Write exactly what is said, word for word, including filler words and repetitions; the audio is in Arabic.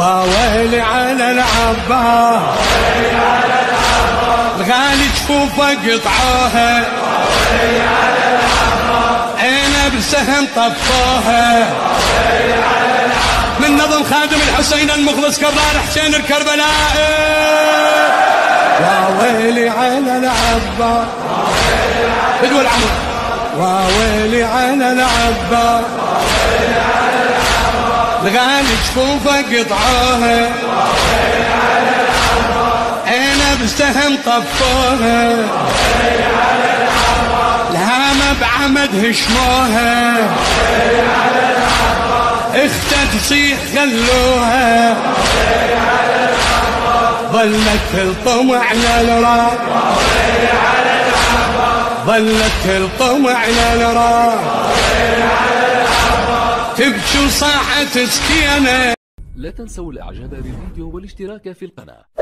واويلي على العباس الغالي جفوفه قطعوها عينه بسهم طفوها من نظم خادم الحسين المخلص كرار حسين الكربلائي واويلي على العباس بدو العمر واويلي على العباس الغالي جفوفه قطعوها عينه بسهم طفوها الهامة بعمد هشموها اخته تصيح خلوها ظلت تلطم على الراس ظلت تلطم على الراس تبكي وصاحت سكينة. لا تنسوا الاعجاب بالفيديو والاشتراك في القناة.